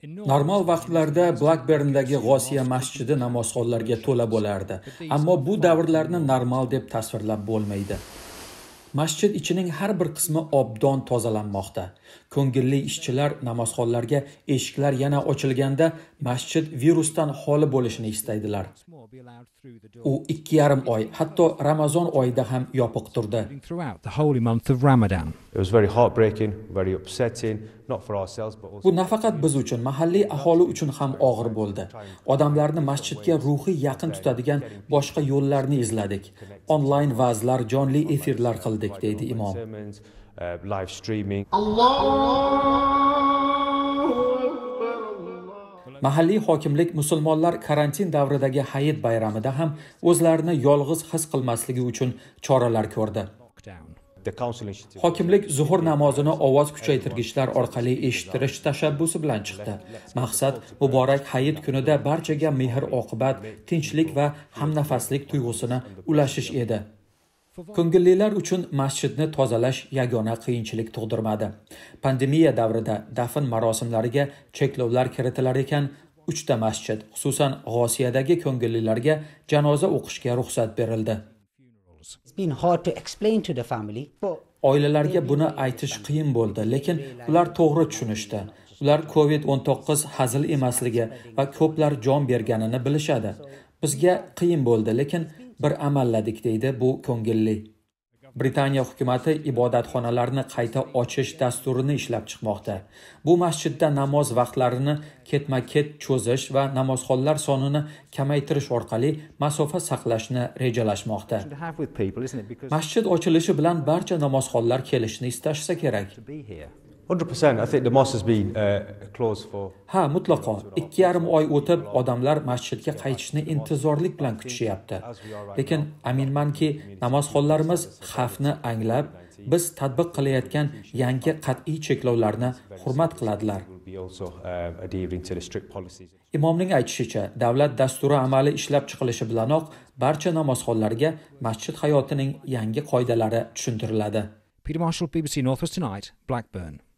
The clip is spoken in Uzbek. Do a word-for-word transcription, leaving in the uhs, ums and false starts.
Normal vaqtlarda Blackburndagi G'osiya masjidi namozxonlarga to'la bo'lardi, ammo bu davrlarni normal deb tasvirlab bo'lmaydi. Masjid ichining har bir qismi obdon tozalanmoqda. Ko'ngilli ishchilar namozxonlarga eshiklar yana ochilganda masjid virusdan xoli bo'lishini istaydilar. U ikki yarim oy, hatto Ramazon oyida ham yopiq turdi. Bu nafaqat biz uchun, mahalliy aholi uchun ham og'ir bo'ldi. Odamlarni masjidga ruhiy yaqin tutadigan boshqa yo'llarni izladik. Onlayn va'zlar, jonli efirlar qildik, deydi imom. Mahalliy hokimlik musulmonlar karantin davridagi Hayit bayramida ham o'zlarini yolg'iz his qilmasligi uchun choralar ko'rdi. Hokimlik zuhur namozini ovoz kuchaytirgichlar orqali eshittirish tashabbusi bilan chiqdi. Maqsad muborak Hayit kunida barchaga mehr-oqibat, tinchlik va hamnafaslik tuyg'usini ulashish edi. Ko'ngillilar uchun masjidni tozalash yagona qiyinchilik tug'dirmadi. Pandemiya davrida dafn marosimlariga cheklovlar kiritilar ekan, uchta masjid, xususan G'osiyadagi ko'ngillilarga janoza o'qishga ruxsat berildi. Oilalarga buni aytish qiyin bo'ldi, lekin ular to'g'ri tushunishdi. Ular COVID o'n to'qqiz hazil emasligi va ko'plar jon berganini bilishadi. Bizga qiyin bo'ldi, lekin bir amalladik, deydi bu ko'ngilli. Britaniya hukumati ibodatxonalarni qayta ochish dasturini ishlab chiqmoqda. Bu masjidda namoz vaqtlarini ketma-ket cho'zish va namozxonlar sonini kamaytirish orqali masofa saqlashni rejalashmoqda. Masjid ochilishi bilan barcha namozxonlar kelishni istashsa kerak. one hundred percent. I think the mosque has been uh, closed for. Ha, mutlaqo. ikki yarim oy o'tib, odamlar masjidga qaytishni intizorlik bilan kutishyapti. Lekin aminmanki, namozxonlarimiz xavfni anglab, biz tatbiq qilayotgan yangi qat'iy cheklovlarni hurmat qiladilar. Imomning aytishicha, davlat dasturi amali ishlab chiqilishi bilanoq barcha namozxonlarga masjid hayotining yangi qoidalari tushuntiriladi. Peter Marshall, B B C Northwest Tonight, Blackburn.